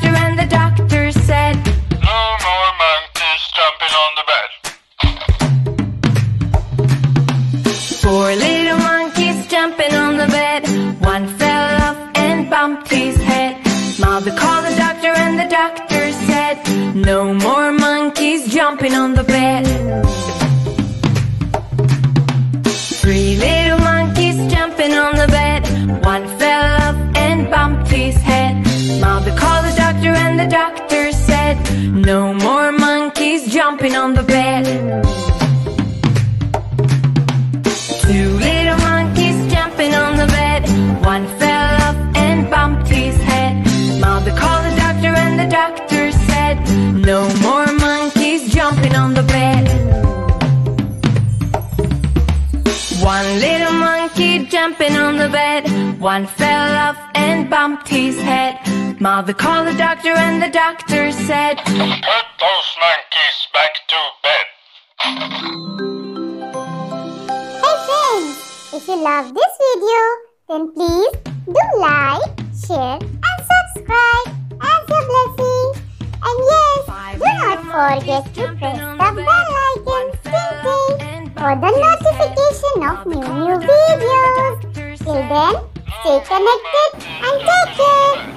doctor, and the doctor said, "No more monkeys jumping on the bed." Four little monkeys jumping on the bed. One fell off and bumped his head. Mother called the doctor, and the doctor said, "No more monkeys jumping on the bed." Three little monkeys jumping on the bed. One fell off and bumped his head. Mother called the doctor, and the doctor said, "No more monkeys jumping on the bed." Two little monkeys jumping on the bed. One fell off and bumped his head. Mother called the doctor, and the doctor said, "No more monkeys jumping on the bed." One little monkey jumping on the bed. One fell off and bumped his head. Mother called the doctor, and the doctor said, "Put those monkeys back to bed." Hey friends, if you love this video, then please do like, share and subscribe as a blessing. And yes, do not forget to press the bell icon for the notification of new videos. Till then, stay connected and take care.